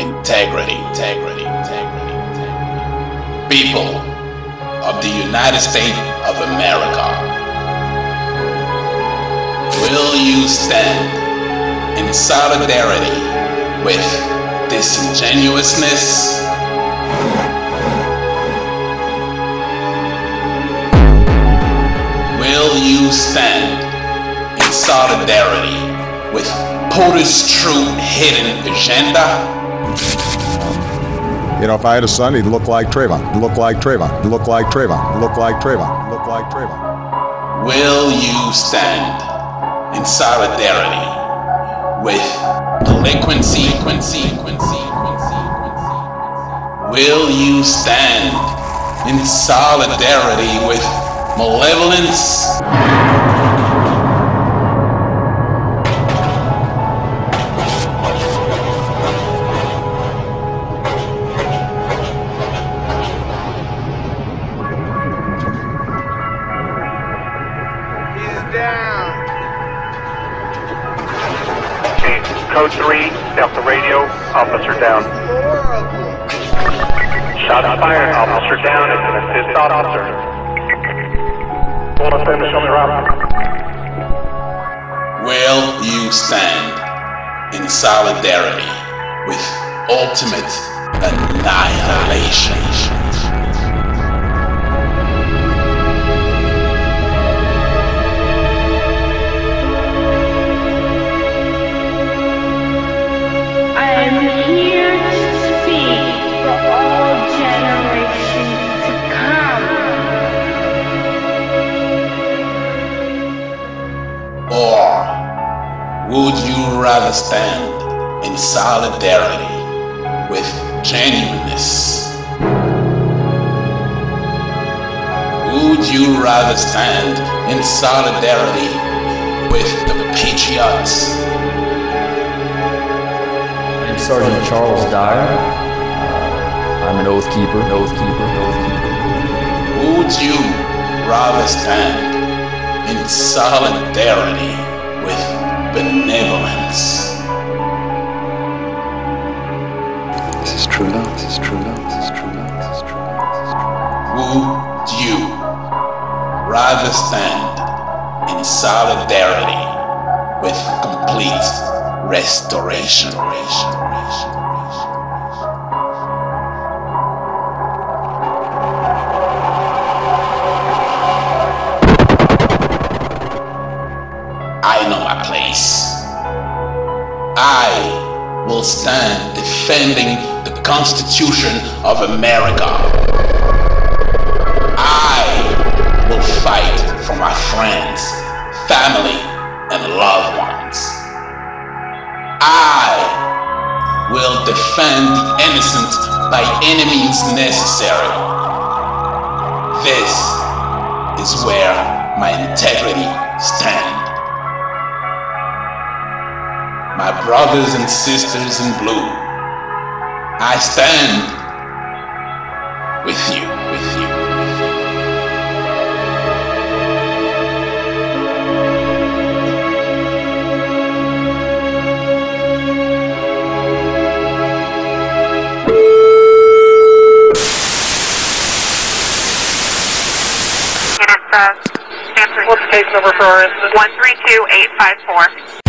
integrity. People of the United States of America, will you stand in solidarity with disingenuousness? Will you stand in solidarity with POTUS's true hidden agenda? You know, if I had a son, he'd look like Trayvon. He'd look like Trayvon. He'd look like Trayvon. He'd look like Trayvon. He'd look like Trayvon. Will you stand in solidarity with delinquency? Will you stand in solidarity with malevolence? Code 3, Delta Radio, officer down. Shots fired, officer down, it's an assist officer. Hold up, show me Rob. Will you stand in solidarity with ultimate annihilation? I'm here to speak for all generations to come. Or would you rather stand in solidarity with genuineness? Would you rather stand in solidarity with the patriots? Sergeant Charles Dyer. I'm an oath keeper. Would you rather stand in solidarity with benevolence? This is true love. Would you rather stand in solidarity with complete restoration? I know my place. I will stand defending the Constitution of America. I will fight for my friends, family, and loved ones. I will defend the innocent by any means necessary. This is where my integrity stands. My brothers and sisters in blue, I stand with you. What's the case number for our incident? 132854.